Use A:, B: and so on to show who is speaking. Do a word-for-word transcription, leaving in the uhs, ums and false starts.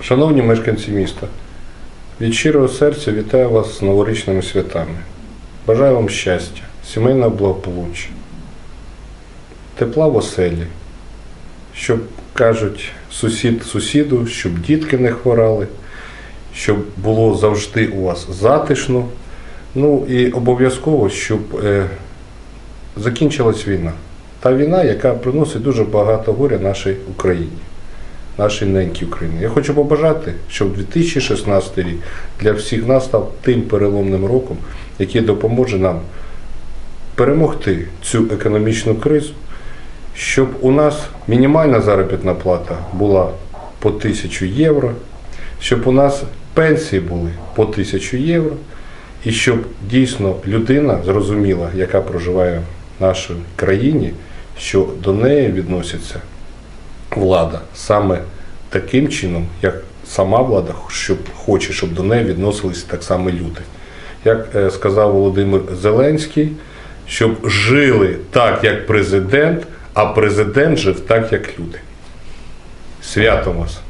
A: Шановні мешканці міста, від щирого серця вітаю вас з новорічними святами. Бажаю вам щастя, сімейного благополуччя, тепла в оселі, щоб, кажуть, сусід сусіду, щоб дітки не хворали, щоб було завжди у вас затишно, ну і обов'язково, щоб е, закінчилась війна. Та війна, яка приносить дуже багато горя нашій Україні, нашій ненькій Україні. Я хочу побажати, щоб дві тисячі шістнадцятий рік для всіх нас став тим переломним роком, який допоможе нам перемогти цю економічну кризу, щоб у нас мінімальна заробітна плата була по тисячу євро, щоб у нас пенсії були по тисячу євро, і щоб дійсно людина зрозуміла, яка проживає в нашій країні, що до неї відноситься влада саме таким чином, як сама влада щоб, хоче, щоб до неї відносилися так само люди. Як е, сказав Володимир Зеленський, щоб жили так, як президент, а президент жив так, як люди. Святом вас!